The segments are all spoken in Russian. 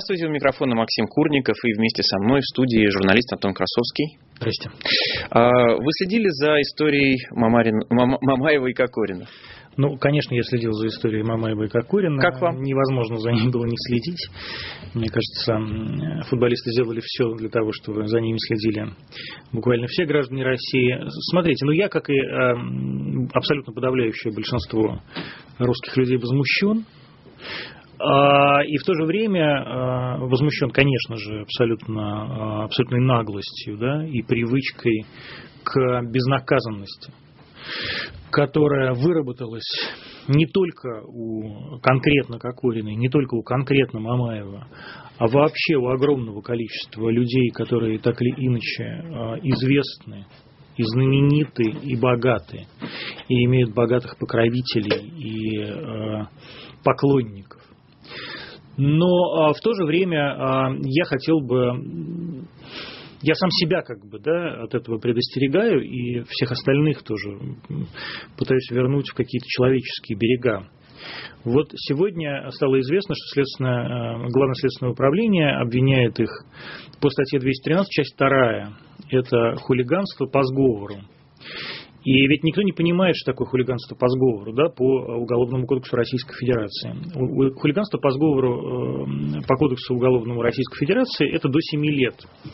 Здравствуйте, у микрофона Максим Курников, и вместе со мной в студии журналист Антон Красовский. Здрасте. Вы следили за историей Мамаева и Кокорина? Ну, конечно, я следил за историей Мамаева и Кокорина. Как вам? Невозможно за ним было не следить. Мне кажется, футболисты сделали все для того, чтобы за ними следили буквально все граждане России. Смотрите, я, как и абсолютно подавляющее большинство русских людей, возмущен. И в то же время возмущен, конечно же, абсолютной наглостью, да, и привычкой к безнаказанности, которая выработалась не только у конкретно Кокорина, не только у конкретно Мамаева, а вообще у огромного количества людей, которые так или иначе известны, и знамениты, и богаты, и имеют богатых покровителей и поклонников. Но в то же время я хотел бы, я сам себя от этого предостерегаю, и всех остальных тоже пытаюсь вернуть в какие-то человеческие берега. Вот сегодня стало известно, что Главное следственное управление обвиняет их по статье 213, часть 2, это хулиганство по сговору. И ведь никто не понимает, что такое хулиганство по сговору, да, по Уголовному кодексу Российской Федерации. Хулиганство по сговору по кодексу Уголовному Российской Федерации это до 7 лет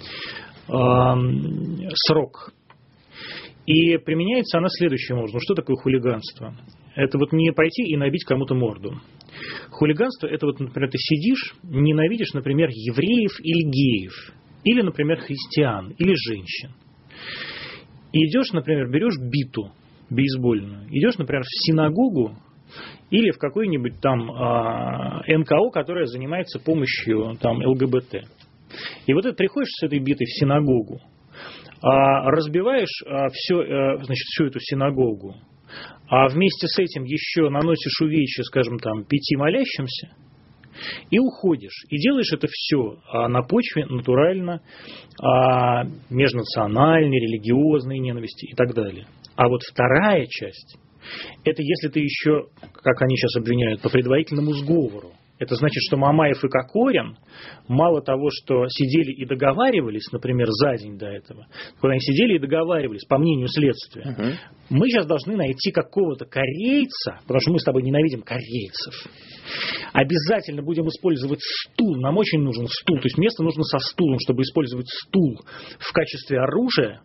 срок. И применяется она следующим образом. Что такое хулиганство? Это не пойти и набить кому-то морду. Хулиганство это например, ты сидишь, ненавидишь, например, евреев или геев, или, например, христиан, или женщин. И идешь, например, берешь биту бейсбольную, идешь, например, в синагогу или в какой-нибудь там НКО, которая занимается помощью ЛГБТ. И ты приходишь с этой битой в синагогу, разбиваешь всю эту синагогу, а вместе с этим еще наносишь увечья, скажем, 5 молящимся, и уходишь. И делаешь это все на почве натурально межнациональной, религиозной ненависти и так далее. А вторая часть, это если ты еще, как они сейчас обвиняют, по предварительному сговору. Это значит, что Мамаев и Кокорин мало того, что сидели и договаривались, например, за день до этого, когда они сидели и договаривались, по мнению следствия, мы сейчас должны найти какого-то корейца, потому что мы с тобой ненавидим корейцев, обязательно будем использовать стул, нам очень нужен стул, то есть место нужно со стулом, чтобы использовать стул в качестве оружия.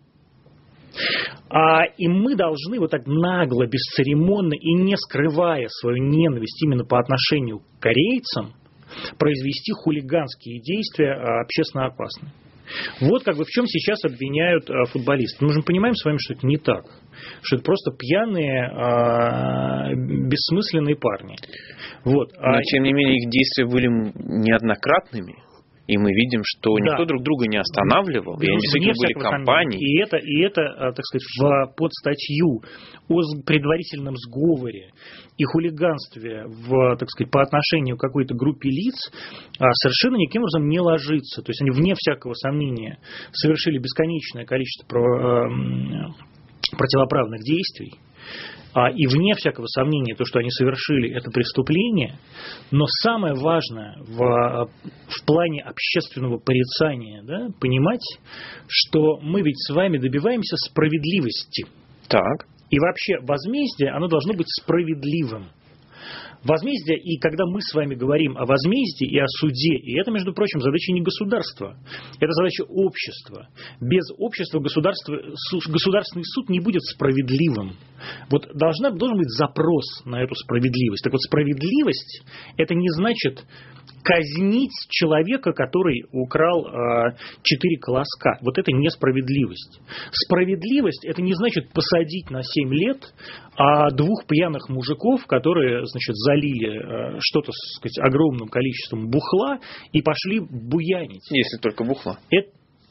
И мы должны так нагло, бесцеремонно и не скрывая свою ненависть именно по отношению к корейцам, произвести хулиганские действия общественно опасные. В чем сейчас обвиняют футболистов. Мы же понимаем с вами, что это не так. Что это просто пьяные, бессмысленные парни. Но, тем не менее, их действия были неоднократными. И мы видим, что никто друг друга не останавливал, и они действительно были компанией. И это, так сказать, под статью о предварительном сговоре и хулиганстве по отношению к какой-то группе лиц совершенно никаким образом не ложится. То есть они, вне всякого сомнения, совершили бесконечное количество противоправных действий. И вне всякого сомнения, то, что они совершили, это преступление. Но самое важное в плане общественного порицания, понимать, что мы ведь с вами добиваемся справедливости. Так. И вообще возмездие, оно должно быть справедливым. Возмездие, и когда мы с вами говорим о возмездии и о суде, и это, между прочим, задача не государства, это задача общества. Без общества государственный суд не будет справедливым. Должен быть запрос на эту справедливость. Так справедливость – это не значит казнить человека, который украл 4 колоска. Это несправедливость. Справедливость – это не значит посадить на 7 лет 2 пьяных мужиков, которые, залили что-то, огромным количеством бухла и пошли буянить. Если только бухла.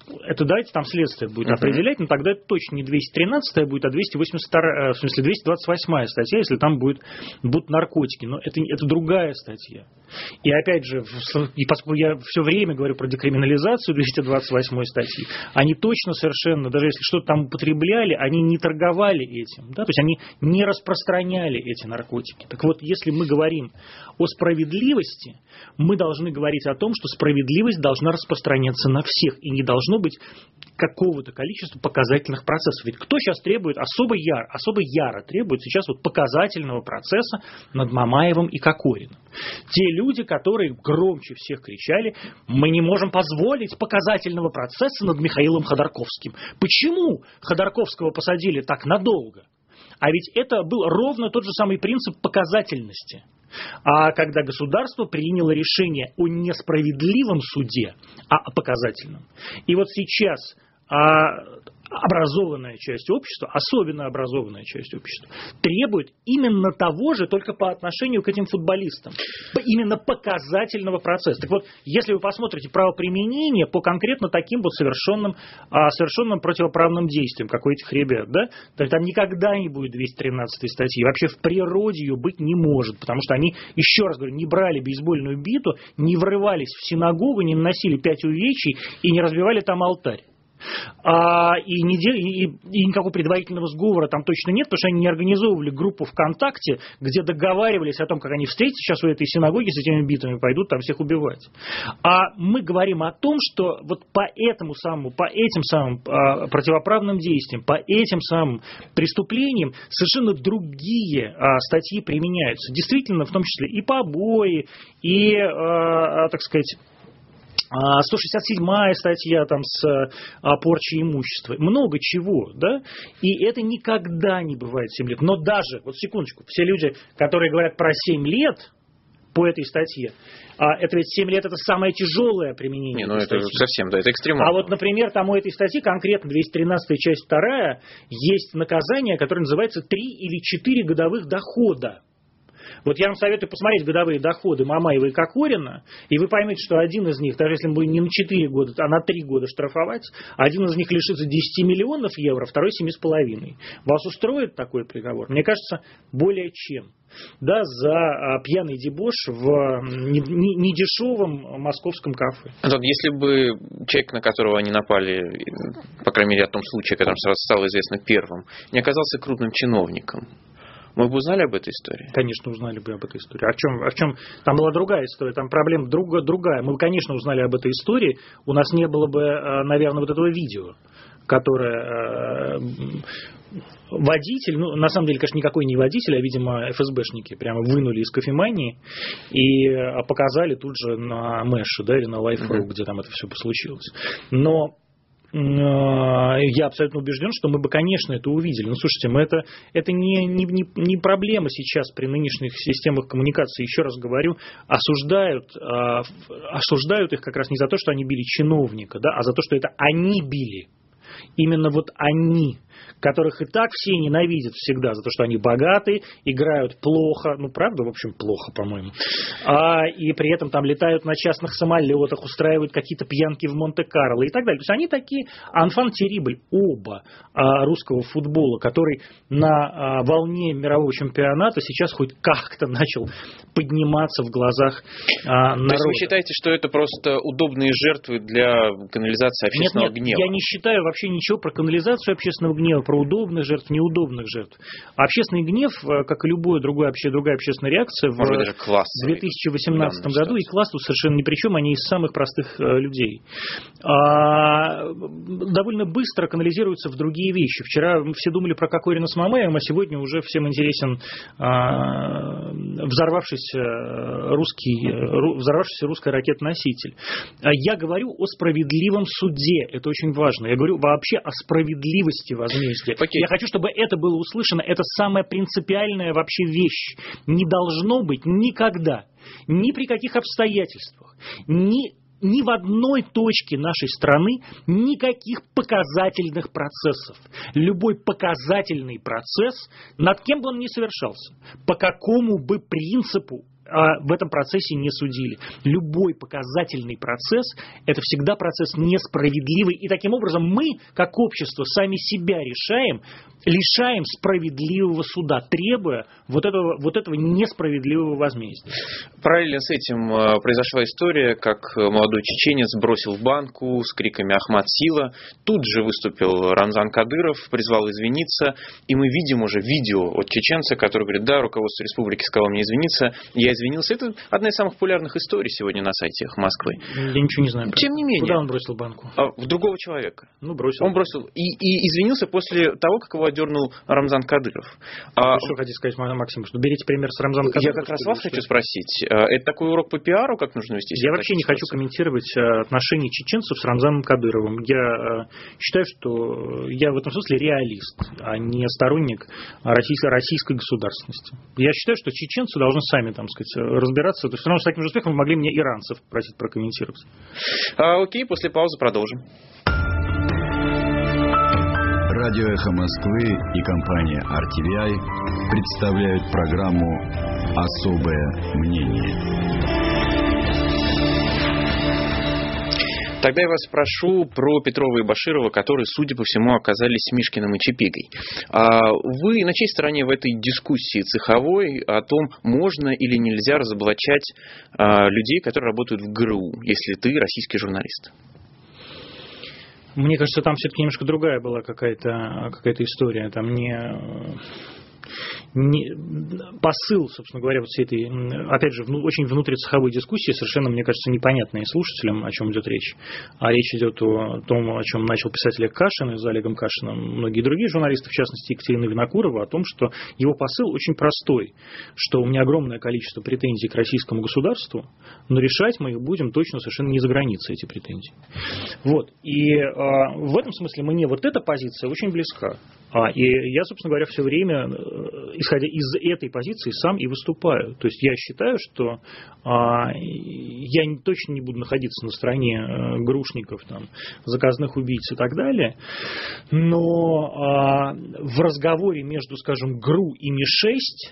это давайте там следствие будет определять, но тогда это точно не 213 будет, а 282, в смысле 228 статья, если там будут наркотики. Но это другая статья. И опять же, поскольку я все время говорю про декриминализацию 228 статьи, они точно совершенно, даже если что-то там употребляли, они не торговали этим, да, то есть они не распространяли эти наркотики. Так вот, если мы говорим о справедливости, мы должны говорить о том, что справедливость должна распространяться на всех, и не должно быть какого-то количества показательных процессов. Ведь кто сейчас требует, особо яро требует сейчас вот показательного процесса над Мамаевым и Кокориным? Те люди, которые громче всех кричали: мы не можем позволить показательного процесса над Михаилом Ходорковским. Почему Ходорковского посадили так надолго? А ведь это был ровно тот же самый принцип показательности. А когда государство приняло решение о несправедливом суде, а о показательном. И вот сейчас образованная часть общества, особенно образованная часть общества, требует именно того же, только по отношению к этим футболистам. Именно показательного процесса. Так вот, если вы посмотрите правоприменение по конкретно таким вот совершенным противоправным действиям, как у этих ребят, да, то там никогда не будет 213 статьи. Вообще в природе ее быть не может, потому что они, еще раз говорю, не брали бейсбольную биту, не врывались в синагогу, не наносили 5 увечий и не разбивали там алтарь. И никакого предварительного сговора там точно нет, потому что они не организовывали группу ВКонтакте, где договаривались о том, как они встретятся сейчас у этой синагоги с этими битами, пойдут там всех убивать. А мы говорим о том, что вот по этим самым противоправным действиям, по этим самым преступлениям совершенно другие статьи применяются. Действительно, в том числе и побои, и, так сказать, 167-я статья там с порчей имущества, много чего, да, и это никогда не бывает 7 лет. Но даже, вот секундочку, все люди, которые говорят про 7 лет по этой статье, это ведь 7 лет это самое тяжелое применение. Не, ну это совсем, да, это экстремально. А вот, например, там у этой статьи, конкретно 213 часть 2, есть наказание, которое называется 3 или 4 годовых дохода. Вот я вам советую посмотреть годовые доходы Мамаева и Кокорина, и вы поймете, что один из них, даже если мы будем не на 4 года, а на 3 года штрафовать, один из них лишится 10 миллионов евро, второй 7,5. Вас устроит такой приговор? Мне кажется, более чем. Да, за пьяный дебош в недешевом московском кафе. Антон, если бы человек, на которого они напали, по крайней мере, о том случае, который сразу стал известно первым, не оказался крупным чиновником, мы бы узнали об этой истории? Конечно, узнали бы об этой истории. О чем? Там была другая история, там проблема другая. Мы бы, конечно, узнали об этой истории. У нас не было бы, наверное, вот этого видео, которое водитель, ну, на самом деле, конечно, никакой не водитель, а, видимо, ФСБшники прямо вынули из кофемании и показали тут же на Мэше, да, или на Life.ru, где там это все случилось. Но я абсолютно убежден, что мы бы, конечно, это увидели. Но слушайте, это не проблема сейчас при нынешних системах коммуникации. Еще раз говорю, осуждают их как раз не за то, что они били чиновника, да, а за то, что это они били. Именно вот они, которых и так все ненавидят всегда за то, что они богаты, играют плохо, ну правда, в общем, плохо, по-моему, и при этом там летают на частных самолетах, устраивают какие-то пьянки в Монте-Карло и так далее. То есть они такие enfant terrible, оба русского футбола, который на волне мирового чемпионата сейчас хоть как-то начал подниматься в глазах народа. То есть вы считаете, что это просто удобные жертвы для канализации общественного гнева? Я не считаю вообще ничего про канализацию общественного гнева, про удобных жертв, неудобных жертв. Общественный гнев, как и любая другая общественная реакция, в 2018 году, и класс тут совершенно ни при чем, они из самых простых людей. Довольно быстро канализируются в другие вещи. Вчера все думали про Кокорина с Мамаевым, а сегодня уже всем интересен взорвавшийся русский ракетоноситель. Я говорю о справедливом суде, это очень важно. Я говорю вообще о справедливости возмездия. Я хочу, чтобы это было услышано. Это самая принципиальная вообще вещь. Не должно быть никогда, ни при каких обстоятельствах, ни в одной точке нашей страны никаких показательных процессов. Любой показательный процесс, над кем бы он ни совершался, по какому бы принципу в этом процессе не судили. Любой показательный процесс – это всегда процесс несправедливый. И таким образом мы, как общество, сами себя лишаем справедливого суда, требуя вот этого несправедливого возмездия. Параллельно с этим произошла история, как молодой чеченец бросил в банку с криками «Ахмад Сила». Тут же выступил Рамзан Кадыров, призвал извиниться. И мы видим уже видео от чеченца, который говорит: да, руководство республики сказало мне извиниться, я извинился. Это одна из самых популярных историй сегодня на сайте Москвы. Я ничего не знаю. Тем не менее. Куда он бросил банку? В другого человека. Бросил. Он бросил. И извинился после того, как его одернул Рамзан Кадыров. Что хотите сказать, Максим, что берите пример с Рамзаном Кадыровым? Я как раз вас хочу спросить. Это такой урок по пиару, как нужно вести себя? Я вообще не хочу комментировать отношения чеченцев с Рамзаном Кадыровым. Я считаю, что я в этом смысле реалист, а не сторонник российской государственности. Я считаю, что чеченцы должны сами, разбираться. То есть, все равно с таким же успехом вы могли мне иранцев просить прокомментировать. Окей, после паузы продолжим. Радио «Эхо Москвы» и компания RTVI представляют программу «Особое мнение». Тогда я вас спрошу про Петрова и Баширова, которые, судя по всему, оказались Мишкиным и Чапигой. Вы на чьей стороне в этой дискуссии цеховой о том, можно или нельзя разоблачать людей, которые работают в ГРУ, если ты российский журналист? Мне кажется, там все-таки немножко другая была какая-то история. Там посыл, собственно говоря, вот всей этой, опять же, очень внутрицеховой дискуссии совершенно, мне кажется, непонятной слушателям, о чем идет речь. А речь идет о том, о чем начал писать Олег Кашин, и за Олегом Кашиным многие другие журналисты, в частности, Екатерина Винокурова, о том, что его посыл очень простой, что у меня огромное количество претензий к российскому государству, но решать мы их будем точно совершенно не за границей, эти претензии. Вот. И в этом смысле мне вот эта позиция очень близка. И я, собственно говоря, все время, исходя из этой позиции, сам и выступаю. То есть я считаю, что я точно не буду находиться на стороне грушников, заказных убийц и так далее, но в разговоре между, скажем, ГРУ и Ми-6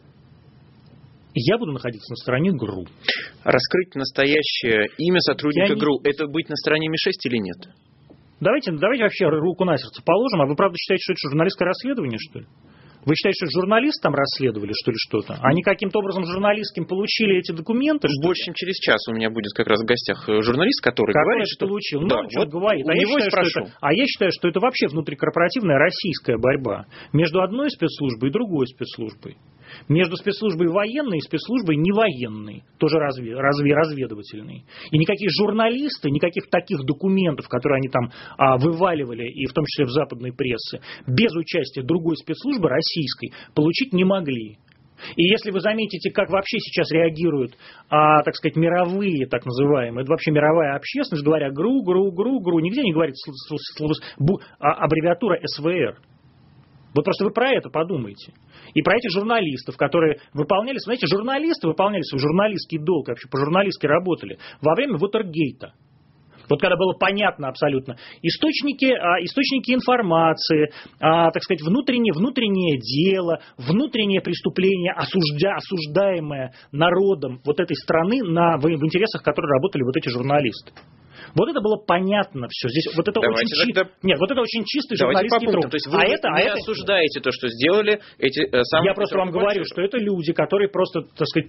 я буду находиться на стороне ГРУ. Раскрыть настоящее имя сотрудника ГРУ – это быть на стороне Ми-6 или нет? Давайте вообще руку на сердце положим. А вы правда считаете, что это журналистское расследование, что ли? Вы считаете, что журналисты там расследовали, что ли, что-то? Они каким-то образом журналистским получили эти документы? Больше, чем через час у меня будет как раз в гостях журналист, который говорит, что... получил. Да, вот говорит. Я считаю, что это вообще внутрикорпоративная российская борьба между одной спецслужбой и другой спецслужбой. Между спецслужбой военной и спецслужбой невоенной, тоже разведывательной. И никакие журналисты, никаких таких документов, которые они там вываливали, и в том числе в западной прессе, без участия другой спецслужбы российской, получить не могли. И если вы заметите, как вообще сейчас реагируют, так сказать, мировые, так называемые, это вообще мировая общественность, говоря ГРУ, нигде не говорит аббревиатура СВР. Вот просто вы про это подумайте. И про этих журналистов, которые выполняли, знаете, журналисты выполняли свой журналистский долг, вообще по-журналистски работали во время Вотергейта. Вот когда было понятно абсолютно источники информации, так сказать, внутреннее дело, внутреннее преступление, осуждаемое народом вот этой страны в интересах, которые работали вот эти журналисты. Вот это было понятно все. Здесь вот это очень чистый журналистский труд. То есть вы не осуждаете то, что сделали эти самые... Я просто вам говорю, что это люди, которые просто, так сказать,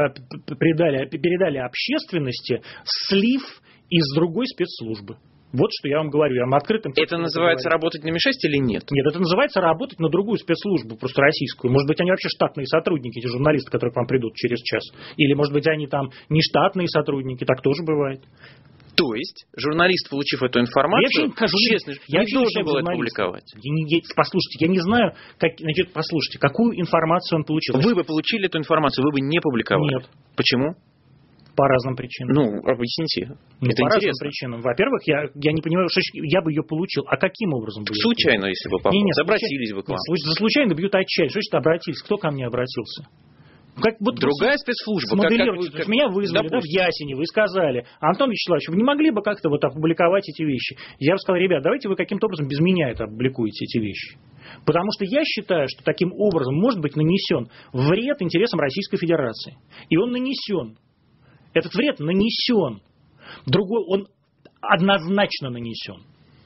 передали общественности слив из другой спецслужбы. Вот что я вам говорю, я вам открытым... Это называется работать на Ми-6 или нет? Нет, это называется работать на другую спецслужбу, просто российскую. Может быть, они вообще штатные сотрудники, эти журналисты, которые к вам придут через час. Или, может быть, они там не штатные сотрудники, так тоже бывает. То есть, журналист, получив эту информацию, не должен был это публиковать. Послушайте, я не знаю, какую информацию он получил. Вы бы получили эту информацию, вы бы не публиковали? Нет. Почему? По разным причинам. Объясните. Это по интересно. Разным причинам. Во-первых, я не понимаю, что я бы ее получил. А каким образом бы случайно, если бы попал. Обратились бы к вам. За случайно бьют отчаяние. Что значит обратились? Кто ко мне обратился? Другая спецслужба. Смоделируйте. Меня вызвали в Ясенево и сказали: Антон Вячеславович, вы не могли бы как-то опубликовать эти вещи? Я бы сказал: ребят, давайте вы каким-то образом без меня это опубликуете, эти вещи. Потому что я считаю, что таким образом может быть нанесен вред интересам Российской Федерации. И он нанесен. Этот вред нанесен. Другой, он однозначно нанесен.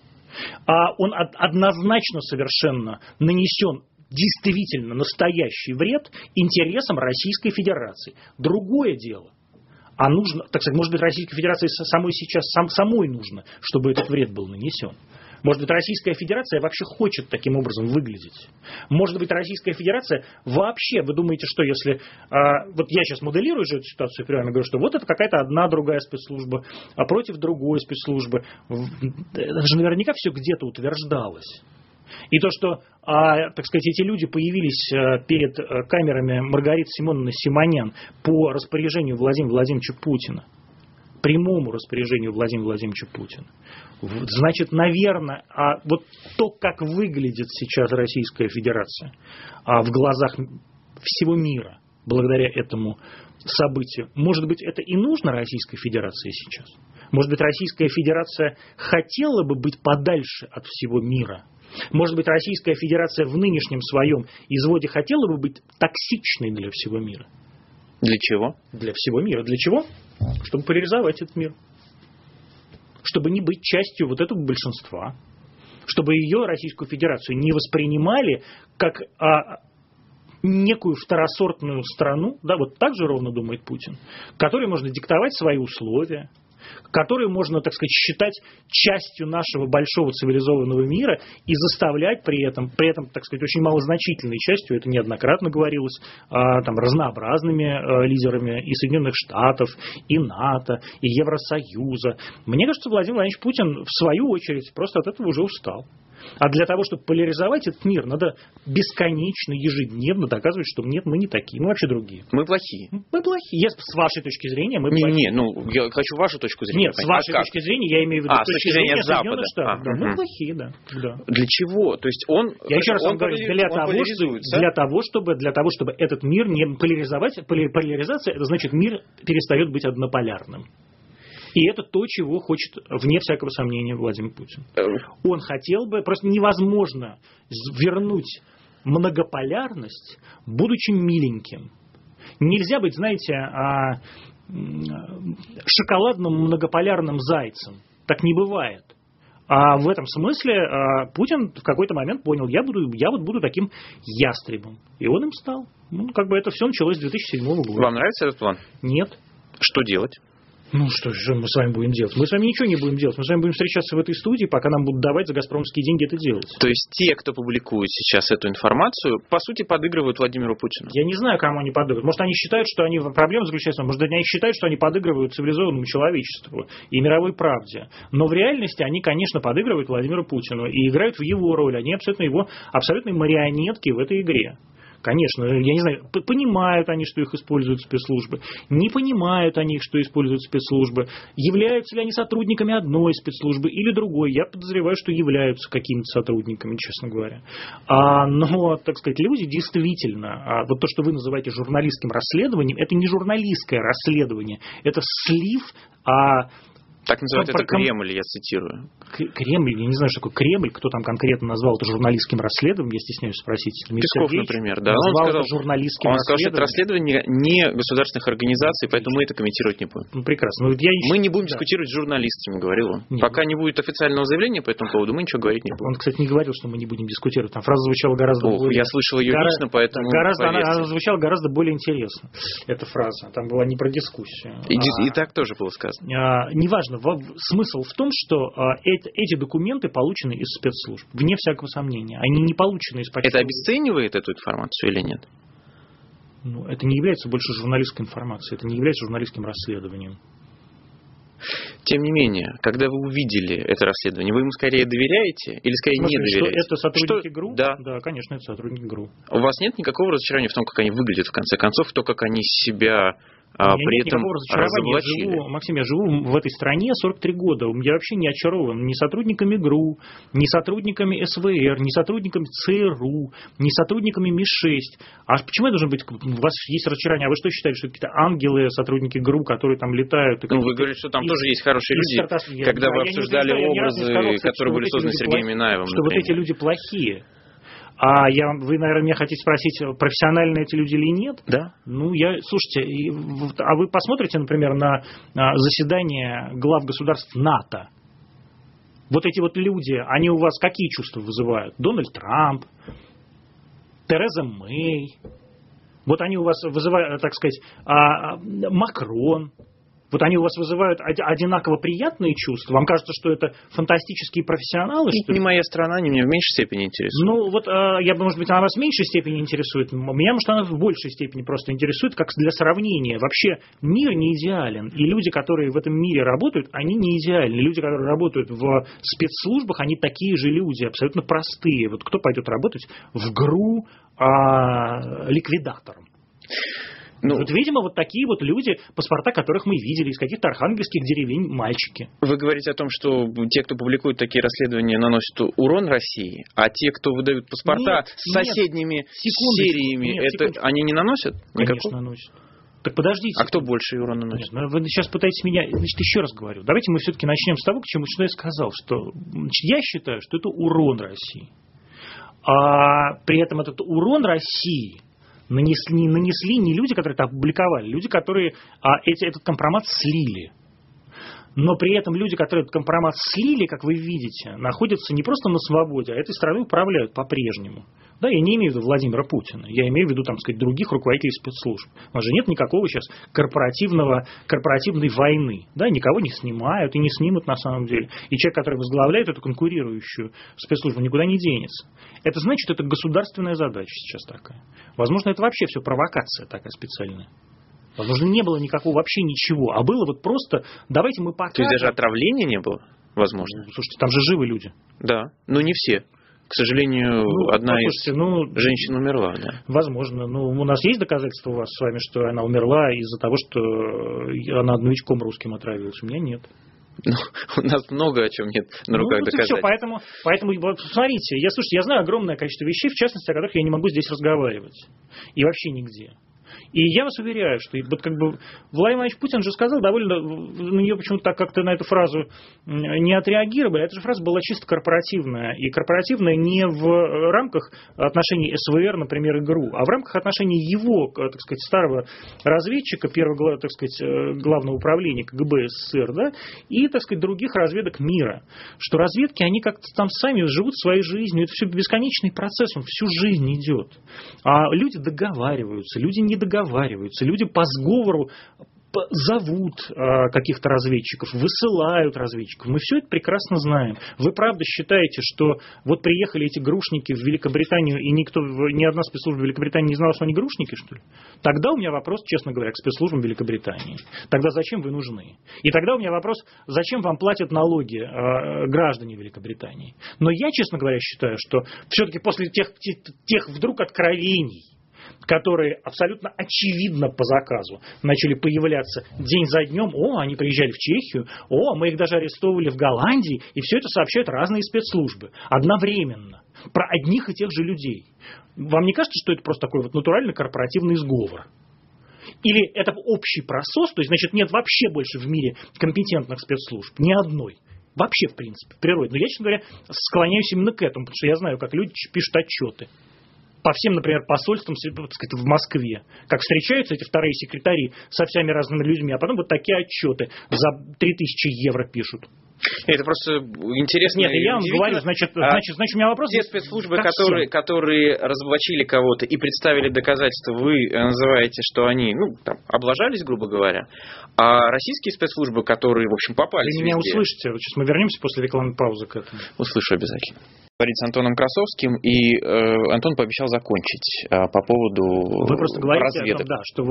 Он однозначно совершенно нанесен действительно настоящий вред интересам Российской Федерации. Другое дело. А нужно, так сказать, может быть, Российской Федерации самой нужно, чтобы этот вред был нанесен. Может быть, Российская Федерация вообще хочет таким образом выглядеть. Может быть, Российская Федерация вообще, вы думаете, что если... вот я сейчас моделирую же эту ситуацию, прямо говорю, что вот это какая-то одна другая спецслужба, а против другой спецслужбы. Это же наверняка все где-то утверждалось. И то, что, так сказать, эти люди появились перед камерами Маргариты Симоновны Симонян по распоряжению Владимира Владимировича Путина, прямому распоряжению Владимира Владимировича Путина. Значит, наверное, вот то, как выглядит сейчас Российская Федерация в глазах всего мира, благодаря этому событию, может быть, это и нужно Российской Федерации сейчас? Может быть, Российская Федерация хотела бы быть подальше от всего мира? Может быть, Российская Федерация в нынешнем своем изводе хотела бы быть токсичной для всего мира? Для чего? Для всего мира. Для чего? Чтобы поляризовать этот мир. Чтобы не быть частью вот этого большинства. Чтобы ее, Российскую Федерацию, не воспринимали как некую второсортную страну, да, вот так же ровно думает Путин, которой можно диктовать свои условия, которую можно, так сказать, считать частью нашего большого цивилизованного мира и заставлять при этом, так сказать, очень малозначительной частью, это неоднократно говорилось, разнообразными лидерами и Соединенных Штатов, и НАТО, и Евросоюза. Мне кажется, Владимир Владимирович Путин, в свою очередь, просто от этого уже устал. А для того, чтобы поляризовать этот мир, надо бесконечно, ежедневно доказывать, что нет, мы не такие, мы вообще другие. Мы плохие. Мы плохие. С вашей точки зрения мы плохие. Я хочу вашу точку зрения. Нет, с вашей точки зрения, я имею в виду с точки зрения Запада. Мы плохие, да. Для чего? То есть я еще раз вам говорю, для того, чтобы этот мир не поляризовать, поляризация, это значит, мир перестает быть однополярным. И это то, чего хочет, вне всякого сомнения, Владимир Путин. Он хотел бы, просто невозможно вернуть многополярность, будучи миленьким. Нельзя быть, знаете, шоколадным многополярным зайцем. Так не бывает. А в этом смысле Путин в какой-то момент понял, я буду таким ястребом. И он им стал. Это все началось с 2007 года. Вам нравится этот план? Нет. Что делать? Что мы с вами будем делать? Мы с вами ничего не будем делать. Мы с вами будем встречаться в этой студии, пока нам будут давать за газпромские деньги это делать. То есть те, кто публикует сейчас эту информацию, по сути, подыгрывают Владимиру Путину? Я не знаю, кому они подыгрывают. Может, они считают, что проблема заключается в том, может, они считают, что они подыгрывают цивилизованному человечеству и мировой правде. Но в реальности они, конечно, подыгрывают Владимиру Путину и играют в его роль. Они абсолютно марионетки в этой игре. Конечно, я не знаю, понимают они, что их используют спецслужбы, не понимают они, что используют спецслужбы, являются ли они сотрудниками одной спецслужбы или другой. Я подозреваю, что являются какими-то сотрудниками, честно говоря. Но, так сказать, люди действительно, вот то, что вы называете журналистским расследованием, это не журналистское расследование, это слив... Так называют это Кремль, я цитирую. Кремль, я не знаю, что такое Кремль, кто там конкретно назвал это журналистским расследованием, я стесняюсь спросить. Песков, например, да. Он сказал, журналистским он сказал, что это расследование не государственных организаций, поэтому мы это комментировать не будем. Прекрасно. Мы не будем дискутировать с журналистами, говорил он. Пока не будет официального заявления по этому поводу, мы ничего говорить не будем. Он, кстати, не говорил, что мы не будем дискутировать. Там фраза звучала гораздо более... Я слышал ее лично, поэтому... Она звучала гораздо более интересно, эта фраза. Там была не про дискуссию. И так тоже было сказано. Неважно. Смысл в том, что эти документы получены из спецслужб, вне всякого сомнения. Они не получены из почты. Это обесценивает эту информацию или нет? Это не является больше журналистской информацией, это не является журналистским расследованием. Тем не менее, когда вы увидели это расследование, вы ему скорее доверяете или скорее не доверяете? Что это сотрудники ГРУ? Да, конечно, это сотрудники ГРУ. У вас нет никакого разочарования в том, как они выглядят в конце концов, то, как они себя при этом разоблачили. Максим, я живу в этой стране 43 года. Я вообще не очарован ни сотрудниками ГРУ, ни сотрудниками СВР, ни сотрудниками ЦРУ, ни сотрудниками МИ-6. А почему я должен быть... У вас есть разочарование. А вы что считаете, что это какие-то ангелы, сотрудники ГРУ, которые там летают? Вы говорите, что там тоже есть хорошие люди. Когда вы обсуждали образы, которые были созданы Сергеем Минаевым, что вот эти люди плохие. Вы, наверное, меня хотите спросить, профессиональные эти люди или нет? Да. Слушайте, а вы посмотрите, например, на заседание глав государств НАТО. Вот эти вот люди, они у вас какие чувства вызывают? Дональд Трамп, Тереза Мэй. Вот они у вас вызывают, так сказать, Макрон. Вот они у вас вызывают одинаково приятные чувства? Вам кажется, что это фантастические профессионалы? Это не моя страна, они меня в меньшей степени интересуют. Может быть, она вас в меньшей степени интересует. Меня, может, она в большей степени просто интересует, как для сравнения. Вообще, мир не идеален. И люди, которые в этом мире работают, они не идеальны. Люди, которые работают в спецслужбах, они такие же люди, абсолютно простые. Вот кто пойдет работать в ГРУ ликвидатором? Видимо, вот такие вот люди, паспорта которых мы видели из каких-то архангельских деревень, мальчики. Вы говорите о том, что те, кто публикует такие расследования, наносят урон России, а те, кто выдают паспорта с соседними сериями, они не наносят? Конечно, наносят. Так подождите. А кто больше урон наносит? Вы сейчас пытаетесь меня... еще раз говорю. Давайте мы все-таки начнем с того, что я сказал. Что я считаю, что это урон России. А при этом этот урон России... нанесли не люди, которые это опубликовали, люди, которые этот компромат слили. Но при этом люди, которые этот компромат слили, как вы видите, находятся не просто на свободе, а этой страной управляют по-прежнему. Да, я не имею в виду Владимира Путина, я имею в виду, других руководителей спецслужб. У нас же нет никакого сейчас корпоративной войны. Да, никого не снимают и не снимут на самом деле. И человек, который возглавляет эту конкурирующую спецслужбу, никуда не денется. Это значит, это государственная задача сейчас такая. Возможно, это вообще все провокация такая специальная. Возможно, не было никакого вообще ничего, а было вот просто, давайте мы покажем. То есть даже отравления не было, возможно? Слушайте, там же живы люди. Да, но не все. К сожалению, одна из женщин умерла. Да. Возможно. У нас есть доказательства у вас с вами, что она умерла из-за того, что она новичком русским отравилась? У меня нет. У нас много о чем нет на руках доказательств. Все, поэтому смотрите, я знаю огромное количество вещей, в частности, о которых я не могу здесь разговаривать. И вообще нигде. И я вас уверяю, что Владимир Владимирович Путин же сказал довольно, на нее почему-то так как-то на эту фразу не отреагировали. Эта же фраза была чисто корпоративная. И корпоративная не в рамках отношений СВР, например, и ГРУ, а в рамках отношений его, так сказать, старого разведчика, первого, так сказать, главного управления КГБ СССР, да, и, так сказать, других разведок мира. Что разведки, они как-то там сами живут своей жизнью. Это все бесконечный процесс, он всю жизнь идет. А люди договариваются, люди не договариваются, люди по сговору зовут каких-то разведчиков, высылают разведчиков. Мы все это прекрасно знаем. Вы правда считаете, что вот приехали эти грушники в Великобританию, и ни одна спецслужба Великобритании не знала, что они грушники, что ли? Тогда у меня вопрос, честно говоря, к спецслужбам Великобритании. Тогда зачем вы нужны? И тогда у меня вопрос, зачем вам платят налоги граждане Великобритании? Но я, честно говоря, считаю, что все-таки после тех вдруг откровений, которые абсолютно очевидно по заказу начали появляться день за днем. Они приезжали в Чехию, мы их даже арестовывали в Голландии, и все это сообщают разные спецслужбы одновременно про одних и тех же людей. Вам не кажется, что это просто такой вот натуральный корпоративный сговор? Или это общий просос, то есть, значит, нет вообще больше в мире компетентных спецслужб, ни одной. Вообще, в принципе, в природе. Но я, честно говоря, склоняюсь именно к этому, потому что я знаю, как люди пишут отчеты. По всем, например, посольствам, так сказать, в Москве. Как встречаются эти вторые секретари со всеми разными людьми, а потом вот такие отчеты за 3000 евро пишут. Это просто интересно. Нет, я вам говорю, значит, у меня вопрос... Те спецслужбы, которые разоблачили кого-то и представили доказательства, вы называете, что они, облажались, грубо говоря, а российские спецслужбы, которые, в общем, попались везде... Вы меня услышите, сейчас мы вернемся после рекламной паузы к этому. Услышу обязательно. Говорить с Антоном Красовским, и Антон пообещал закончить по поводу Вы просто говорите разведок. Что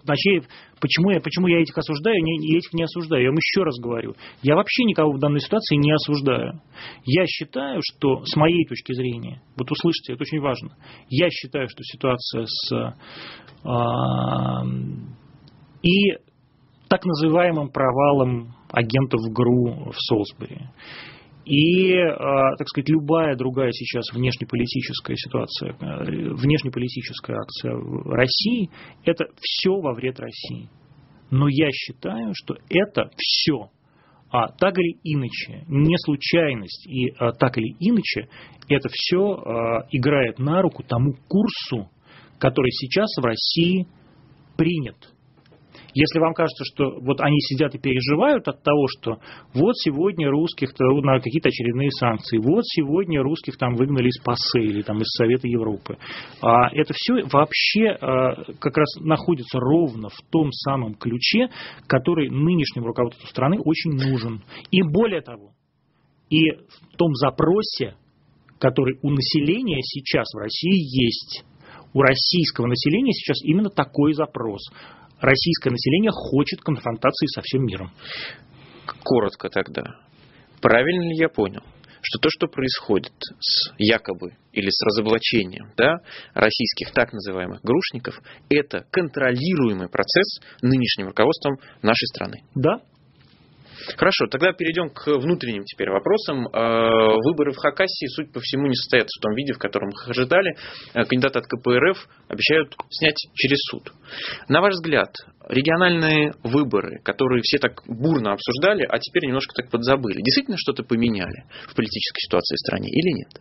почему я этих осуждаю, и этих не осуждаю. Я вам еще раз говорю, я вообще никого в данной ситуации не осуждаю. Я считаю, что с моей точки зрения, вот услышите, это очень важно, я считаю, что ситуация с и так называемым провалом агентов ГРУ в Солсбери. И, так сказать, любая другая сейчас внешнеполитическая ситуация, внешнеполитическая акция в России, это все во вред России. Но я считаю, что это все, так или иначе, не случайность, и так или иначе, это все играет на руку тому курсу, который сейчас в России принят. Если вам кажется, что вот они сидят и переживают от того, что вот сегодня русских на какие-то очередные санкции, вот сегодня русских там выгнали из ПАСЕ или там из Совета Европы, это все вообще как раз находится ровно в том самом ключе, который нынешнему руководству страны очень нужен. И более того, и в том запросе, который у населения сейчас в России есть, у российского населения сейчас именно такой запрос. Российское население хочет конфронтации со всем миром. Коротко тогда. Правильно ли я понял, что то, что происходит с якобы или с разоблачением российских так называемых грушников, это контролируемый процесс нынешним руководством нашей страны? Да. Хорошо, тогда перейдем к внутренним теперь вопросам. Выборы в Хакасии, судя по всему, не состоятся в том виде, в котором их ожидали. Кандидаты от КПРФ обещают снять через суд. На ваш взгляд, региональные выборы, которые все так бурно обсуждали, а теперь немножко так подзабыли, действительно что-то поменяли в политической ситуации в стране или нет?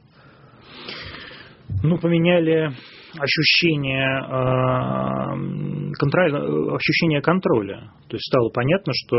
Поменяли ощущение контроля. То есть стало понятно, что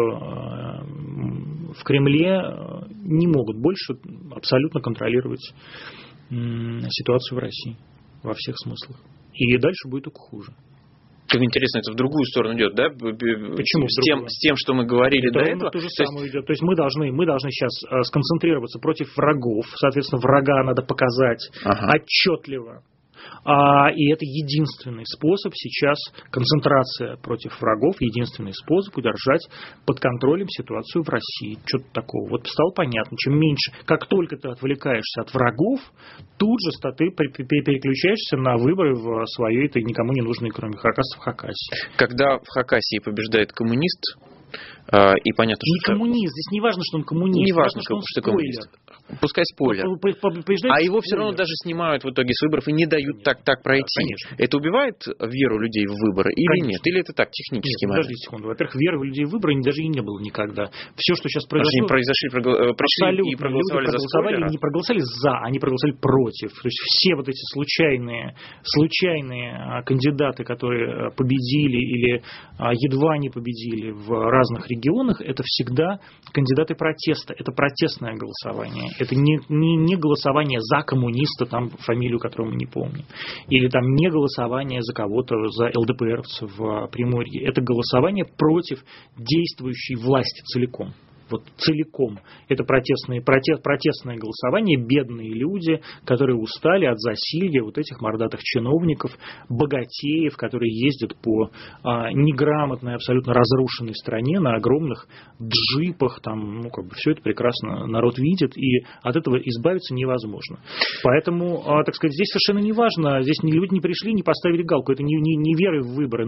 в Кремле не могут больше абсолютно контролировать ситуацию в России во всех смыслах. И дальше будет только хуже. Как интересно, это в другую сторону идет, да? Почему? С тем, что мы говорили до этого. То же самое идет. То есть мы должны сейчас сконцентрироваться против врагов. Соответственно, врага надо показать отчетливо. И это единственный способ сейчас, концентрация против врагов, единственный способ удержать под контролем ситуацию в России. Что-то такого. Вот стало понятно, чем меньше, как только ты отвлекаешься от врагов, тут же ты переключаешься на выборы в своей, это никому не нужной, кроме хакасцев, Хакасии. Когда в Хакасии побеждает коммунист, и понятно, не что... коммунист, здесь не важно, что он коммунист. Не важно, что коммунист. Пускай спойлер. А его все равно даже снимают в итоге с выборов и не дают так пройти. Конечно. Это убивает веру людей в выборы или Конечно. Нет? Или это так, технический момент? Подождите секунду. Во-первых, веры в людей в выборы даже и не было никогда. Все, что сейчас произошло... Они пришли и проголосовали за спойлера? Не проголосовали за, они проголосовали против. То есть все вот эти случайные кандидаты, которые победили или едва не победили в разных регионах, это всегда кандидаты протеста. Это протестное голосование. Это не голосование за коммуниста, там фамилию которого мы не помним. Или там не голосование за кого-то, за ЛДПРовцев в Приморье. Это голосование против действующей власти целиком. Вот целиком. Это протестное голосование, бедные люди, которые устали от засилья вот этих мордатых чиновников, богатеев, которые ездят по неграмотной, абсолютно разрушенной стране на огромных джипах. Там, все это прекрасно народ видит, и от этого избавиться невозможно. Поэтому, так сказать, здесь совершенно не важно, здесь люди не пришли, не поставили галку, это не вера в выборы,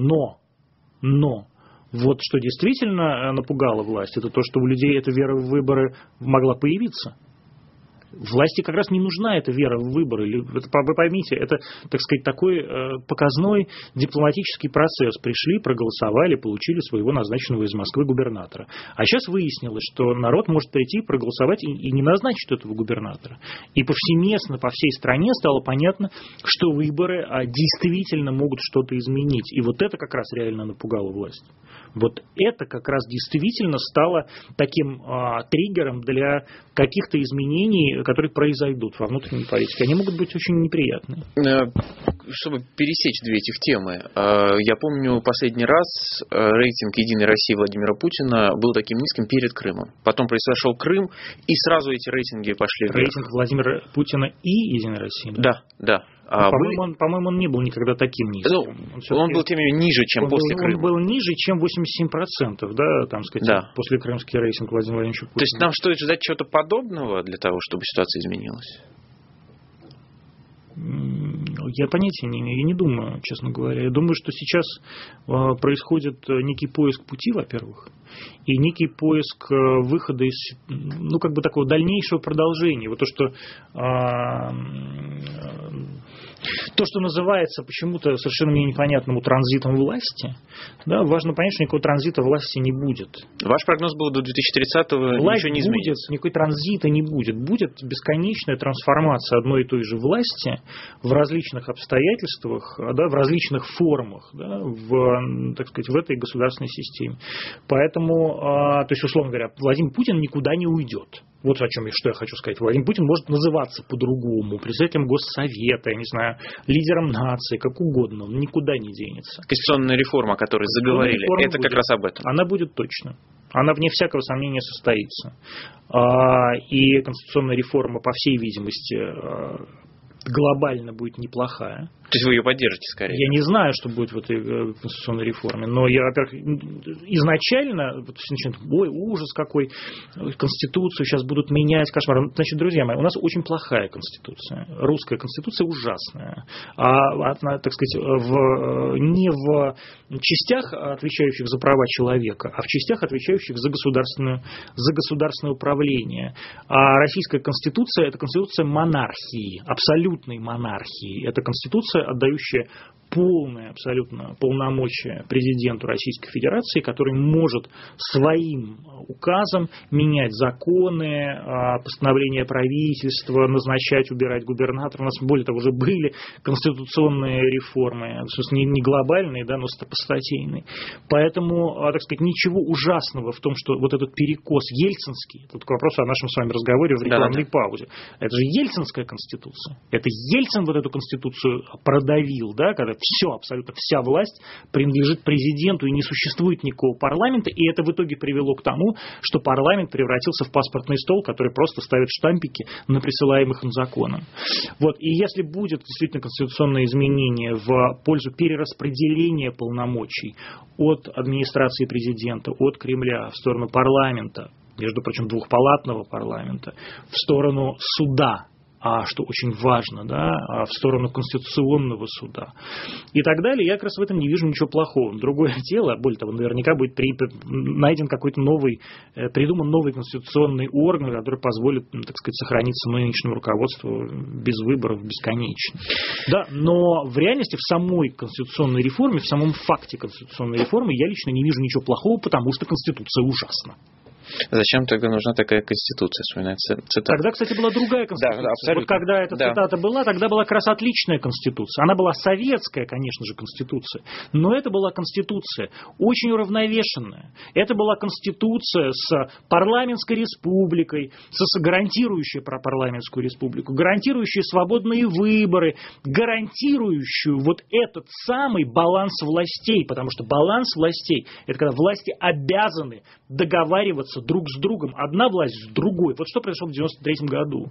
но вот что действительно напугало власть, это то, что у людей эта вера в выборы могла появиться. Власти как раз не нужна эта вера в выборы. Вы поймите, это, так сказать, такой показной дипломатический процесс. Пришли, проголосовали, получили своего назначенного из Москвы губернатора. А сейчас выяснилось, что народ может прийти, проголосовать и не назначить этого губернатора. И повсеместно по всей стране стало понятно, что выборы действительно могут что-то изменить. И вот это как раз реально напугало власть. Вот это как раз действительно стало таким триггером для каких-то изменений, которые произойдут во внутренней политике. Они могут быть очень неприятные. Чтобы пересечь две этих темы, я помню последний раз рейтинг «Единой России» Владимира Путина был таким низким перед Крымом. Потом произошел Крым, и сразу эти рейтинги пошли вверх. Рейтинг Владимира Путина и «Единой России»? Да. По-моему, он не был никогда таким низким. Он был тем не менее ниже, чем после Крыма. Он был ниже, чем 87%, да, там сказать, да. После крымский рейтинг Владимира Владимировича Путина. То есть нам стоит ждать чего-то подобного для того, чтобы ситуация изменилась? Я понятия не имею, я не думаю, честно говоря. Я думаю, что сейчас происходит некий поиск пути, во-первых, и некий поиск выхода из, такого дальнейшего продолжения. Вот то, что называется почему-то совершенно мне непонятному транзитом власти, да, важно понять, что никакого транзита власти не будет. Ваш прогноз был до 2030-го, ничего не изменится. Никакой транзита не будет. Будет бесконечная трансформация одной и той же власти в различных обстоятельствах, да, в различных формах, да, в этой государственной системе. Поэтому, то есть, условно говоря, Владимир Путин никуда не уйдет. Вот что я хочу сказать. Владимир Путин может называться по-другому, председателем Госсовета, я не знаю, лидером нации, как угодно, он никуда не денется. Конституционная реформа, о которой заговорили, это будет. Как раз об этом. Она будет точно. Она, вне всякого сомнения, состоится. И конституционная реформа, по всей видимости, глобально будет неплохая. То есть вы ее поддержите, скорее? Я не знаю, что будет в этой конституционной реформе, но я, во-первых, изначально, все начинают, ой, ужас какой, Конституцию сейчас будут менять, кошмар. Значит, друзья мои, у нас очень плохая Конституция. Русская Конституция ужасная. Не в частях, отвечающих за права человека, а в частях, отвечающих за государственное управление. А российская Конституция – это Конституция монархии, абсолютной монархии. Это Конституция, отдающая полное абсолютно полномочия президенту Российской Федерации, который может своим указом менять законы, постановления правительства, назначать, убирать губернаторов. У нас, более того, уже были конституционные реформы, не глобальные, да, но статейные. Поэтому, ничего ужасного в том, что вот этот перекос ельцинский, тут к вопросу о нашем с вами разговоре в рекламной паузе, это же ельцинская конституция. Это Ельцин вот эту конституцию продавил, да, когда абсолютно вся власть принадлежит президенту и не существует никакого парламента, и это в итоге привело к тому, что парламент превратился в паспортный стол, который просто ставит штампики на присылаемых им законам. Вот. И если будет действительно конституционное изменение в пользу перераспределения полномочий от администрации президента, от Кремля в сторону парламента, между прочим, двухпалатного парламента, в сторону суда, что очень важно, да, в сторону Конституционного суда и так далее, я как раз в этом не вижу ничего плохого. Другое дело, более того, наверняка будет найден какой-то придуман новый конституционный орган, который позволит, сохраниться нынешнему руководству без выборов бесконечно. Да, но в реальности в самой конституционной реформе, в самом факте конституционной реформы я лично не вижу ничего плохого, потому что Конституция ужасна. Зачем тогда нужна такая конституция? Вспоминается цитата. Тогда, кстати, была другая конституция. Да, абсолютно. Вот когда эта цитата была, тогда была как раз отличная конституция. Она была советская, конечно же, конституция, но это была конституция очень уравновешенная. Это была конституция с парламентской республикой, гарантирующая парламентскую республику, гарантирующая свободные выборы, гарантирующую вот этот самый баланс властей, потому что баланс властей – это когда власти обязаны договариваться друг с другом, одна власть с другой. Вот что произошло в 1993 году.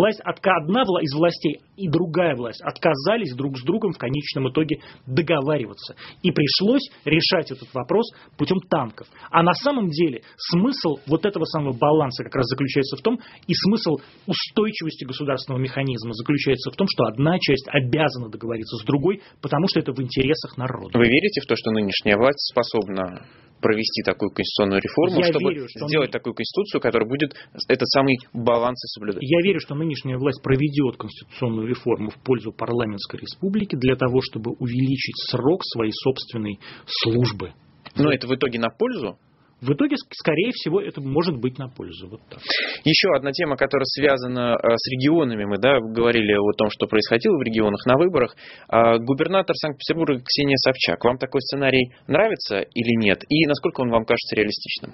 Одна из властей и другая власть отказались друг с другом в конечном итоге договариваться. И пришлось решать этот вопрос путем танков. А на самом деле смысл вот этого самого баланса как раз заключается в том, и смысл устойчивости государственного механизма заключается в том, что одна часть обязана договориться с другой, потому что это в интересах народа. Вы верите в то, что нынешняя власть способна провести такую конституционную реформу, чтобы сделать такую конституцию, которая будет этот самый баланс и соблюдать? Я верю, что нынешняя власть проведет конституционную реформу в пользу парламентской республики для того, чтобы увеличить срок своей собственной службы. Но это в итоге на пользу? В итоге, скорее всего, это может быть на пользу. Вот так. Еще одна тема, которая связана с регионами. Мы говорили о том, что происходило в регионах на выборах. Губернатор Санкт-Петербурга Ксения Собчак. Вам такой сценарий нравится или нет? И насколько он вам кажется реалистичным?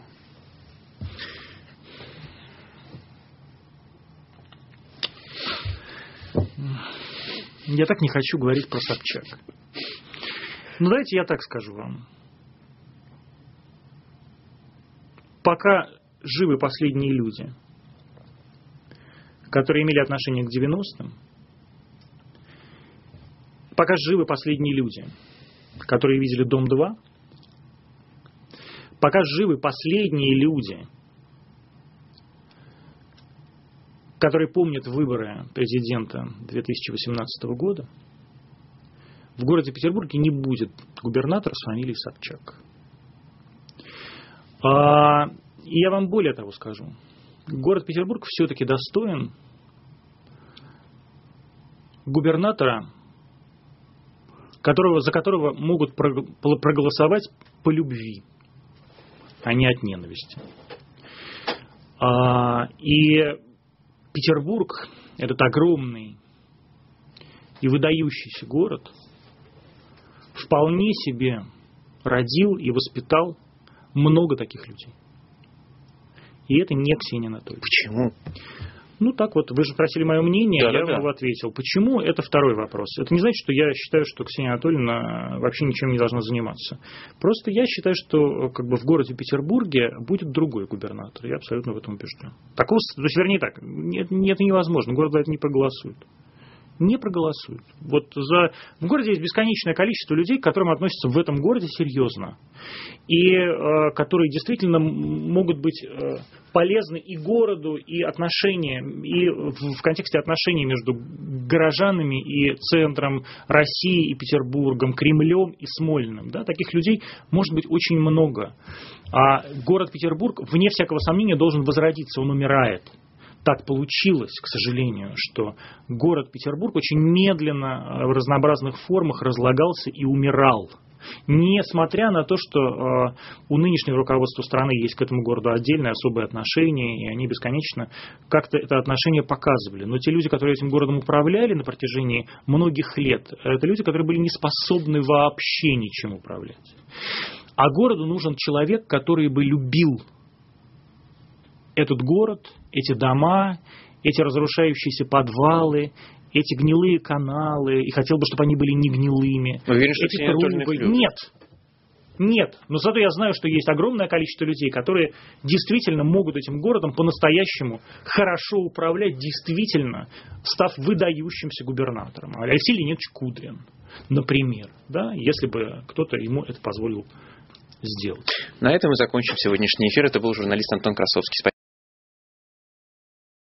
Я так не хочу говорить про Собчак. Но давайте я так скажу вам. Пока живы последние люди, которые имели отношение к 90-м, пока живы последние люди, которые видели «Дом-2», пока живы последние люди, которые помнят выборы президента 2018 года, в городе Петербурге не будет губернатора с фамилией Собчак. И я вам более того скажу. Город Петербург все-таки достоин губернатора, за которого могут проголосовать по любви, а не от ненависти. И Петербург, этот огромный и выдающийся город, вполне себе родил и воспитал много таких людей. И это не Ксения Анатольевна. Почему? Ну, так вот, вы же спросили мое мнение, я Да. вам ответил. Почему? Это второй вопрос. Это не значит, что я считаю, что Ксения Анатольевна вообще ничем не должна заниматься. Просто я считаю, что как бы в городе Петербурге будет другой губернатор. Я абсолютно в этом убежден. То есть, вернее так, это невозможно. Город за это не проголосует. Не проголосуют. В городе есть бесконечное количество людей, к которым относятся в этом городе серьезно. И которые действительно могут быть полезны и городу, и отношениям, и в контексте отношений между горожанами и центром России, и Петербургом, Кремлем и Смольным. Да? Таких людей может быть очень много. А город Петербург, вне всякого сомнения, должен возродиться, он умирает. Так получилось, к сожалению, что город Петербург очень медленно в разнообразных формах разлагался и умирал. Несмотря на то, что у нынешнего руководства страны есть к этому городу отдельное особое отношение, и они бесконечно как-то это отношение показывали. Но те люди, которые этим городом управляли на протяжении многих лет, это люди, которые были не способны вообще ничем управлять. А городу нужен человек, который бы любил этот город, эти дома, эти разрушающиеся подвалы, эти гнилые каналы, и хотел бы, чтобы они были не гнилыми. Вы уверены, что эти Ксения Анатольевна их любит? Нет. Но зато я знаю, что есть огромное количество людей, которые действительно могут этим городом по-настоящему хорошо управлять, действительно став выдающимся губернатором. Алексей Леонидович Кудрин, например, да, если бы кто-то ему это позволил сделать. На этом мы закончим сегодняшний эфир. Это был журналист Антон Красовский.